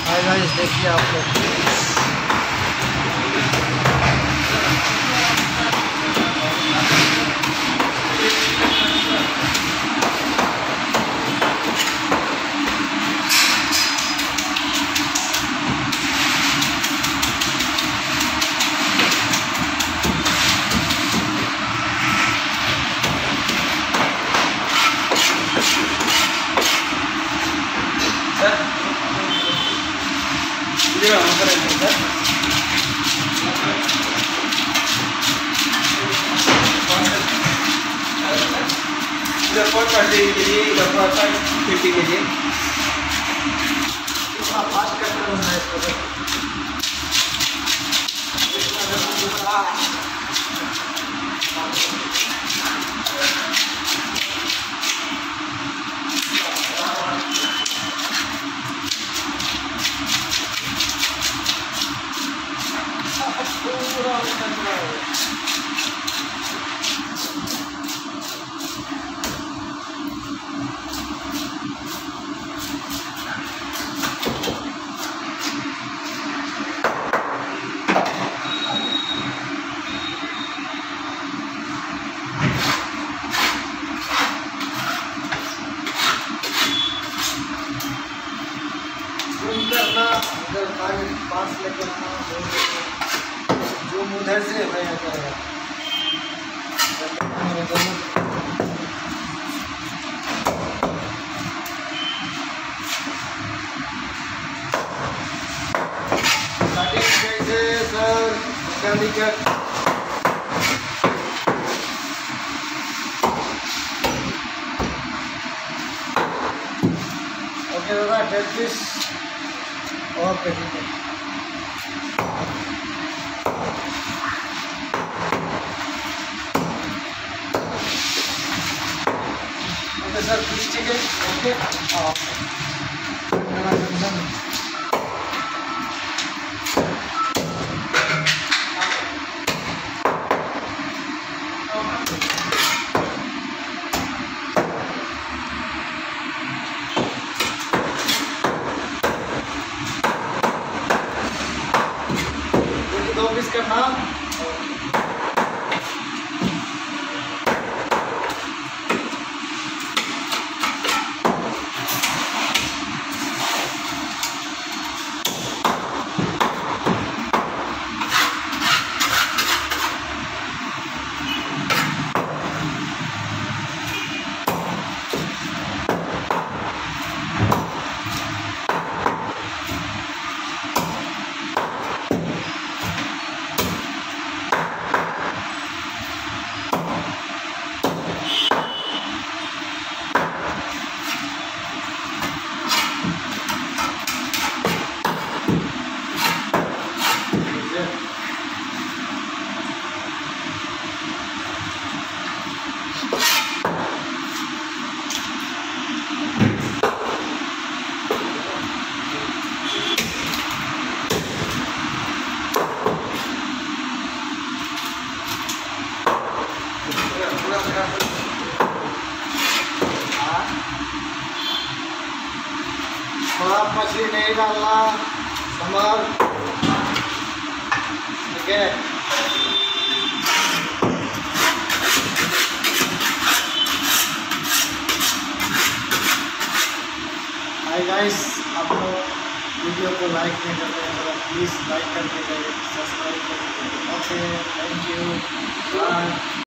Hi guys, देखिए आप लोग करना, अगर पास लेके आना जो उधर से मैं करेगा सर ओके दादा, टेक दिस। ओके ठीक है। ओके सर, फिश ठीक है। ओके दो पीस करना। थोड़ा मछली नहीं डालना, संभाल। ठीक है। हाय गाइस, आप लोग वीडियो को लाइक नहीं करते हैं तो प्लीज़ लाइक करके सब्सक्राइब करके। Okay, thank you, bye.